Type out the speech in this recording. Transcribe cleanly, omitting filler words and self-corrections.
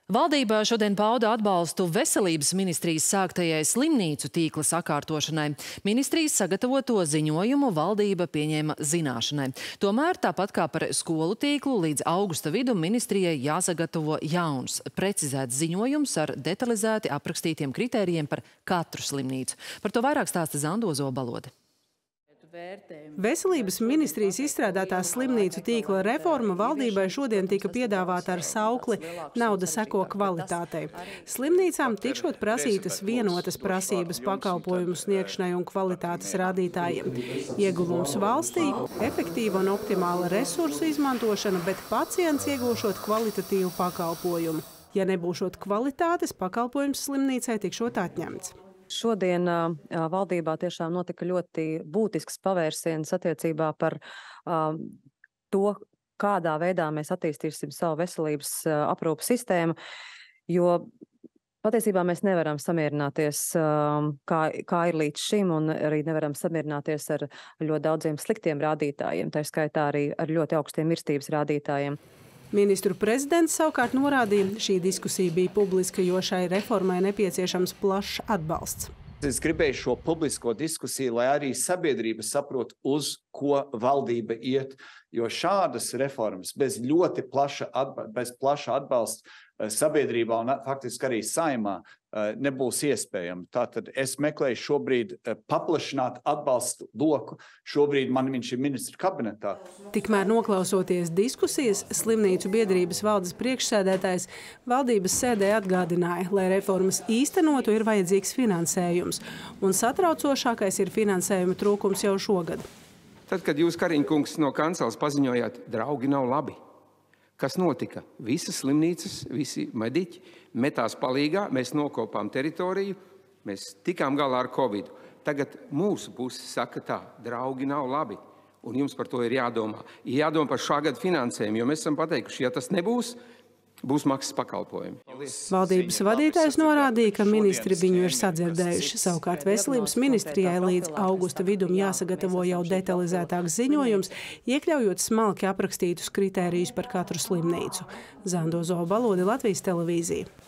Valdība šodien pauda atbalstu veselības ministrijas sāktajai slimnīcu tīkla sakārtošanai. Ministrijas sagatavoto ziņojumu valdība pieņēma zināšanai. Tomēr, tāpat kā par skolu tīklu, līdz augusta vidum ministrijai jāsagatavo jauns, precizēts ziņojums ar detalizēti aprakstītiem kritērijiem par katru slimnīcu. Par to vairāk stāsta Zando Zobalode. Veselības ministrijas izstrādātā slimnīcu tīkla reforma valdībai šodien tika piedāvāta ar saukli "Nauda seko kvalitātei". Slimnīcām tikšot prasītas vienotas prasības pakalpojumu sniegšanai un kvalitātes rādītājiem. Ieguvums valstī – efektīva un optimāla resursu izmantošana, bet pacients iegūšot kvalitatīvu pakalpojumu. Ja nebūšot kvalitātes, pakalpojums slimnīcai tikšot atņemts. Šodien valdībā tiešām notika ļoti būtisks pavērsiens attiecībā par to, kādā veidā mēs attīstīsim savu veselības aprūpas sistēmu, jo patiesībā mēs nevaram samierināties, kā ir līdz šim, un arī nevaram samierināties ar ļoti daudziem sliktiem rādītājiem, tā skaitā arī ar ļoti augstiem mirstības rādītājiem. Ministru prezidents savukārt norādīja, šī diskusija bija publiska, jo šai reformai nepieciešams plašs atbalsts. Es gribēju šo publisko diskusiju, lai arī sabiedrība saprot, uz ko valdība iet, jo šādas reformas bez ļoti plaša atbalsta sabiedrībā un faktiski arī Saeimā nebūs iespējama. Tātad es meklēju šobrīd paplašināt atbalstu loku. Šobrīd viņš ir ministru kabinetā. Tikmēr noklausoties diskusijas, slimnīcu biedrības valdes priekšsēdētājs valdības sēdē atgādināja, lai reformas īstenotu ir vajadzīgs finansējums. Un satraucošākais ir finansējuma trūkums jau šogad. Tad, kad jūs, Kariņkungs, no kancels paziņojāt, draugi nav labi. Kas notika? Visas slimnīcas, visi mediķi metās palīgā, mēs nokopām teritoriju, mēs tikām galā ar Covid. Tagad mūsu puse saka tā, draugi nav labi, un jums par to ir jādomā. Jādomā par šā gada finansējumu, jo mēs esam pateikuši, ja tas nebūs, būs maksas pakalpojumi. Valdības vadītājs norādīja, ka ministri viņu ir sadzirdējuši. Savukārt veselības ministrijai līdz augusta vidum jāsagatavo jau detalizētāks ziņojums, iekļaujot smalki aprakstītus kritērijus par katru slimnīcu. Zando Zobalode, Latvijas televīzija.